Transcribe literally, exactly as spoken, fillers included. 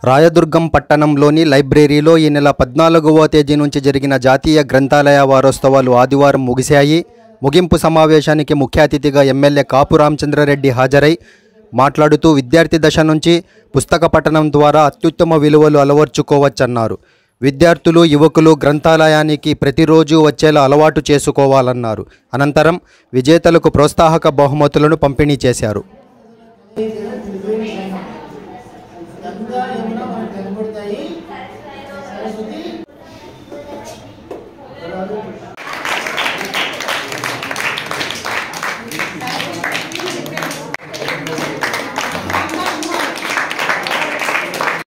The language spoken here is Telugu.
రాయదుర్గం పట్టణంలోని లైబ్రరీలో ఈ నెల పద్నాలుగవ తేదీ నుంచి జరిగిన జాతీయ గ్రంథాలయ వారోత్సవాలు ఆదివారం ముగిశాయి. ముగింపు సమావేశానికి ముఖ్య అతిథిగా ఎమ్మెల్యే కాపు రామచంద్రారెడ్డి హాజరై మాట్లాడుతూ విద్యార్థి దశ నుంచి పుస్తక పఠనం ద్వారా అత్యుత్తమ విలువలు అలవర్చుకోవచ్చన్నారు. విద్యార్థులు యువకులు గ్రంథాలయానికి ప్రతిరోజు వచ్చేలా అలవాటు చేసుకోవాలన్నారు. అనంతరం విజేతలకు ప్రోత్సాహక బహుమతులను పంపిణీ చేశారు.